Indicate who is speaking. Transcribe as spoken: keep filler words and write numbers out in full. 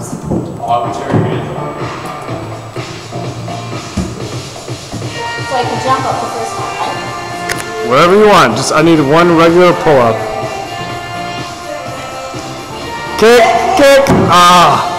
Speaker 1: pull-ups.
Speaker 2: Arbitrary hands on.
Speaker 1: So I can jump up the first one, right?
Speaker 3: Whatever you want. Just I need one regular pull-up. Kick, kick. Ah.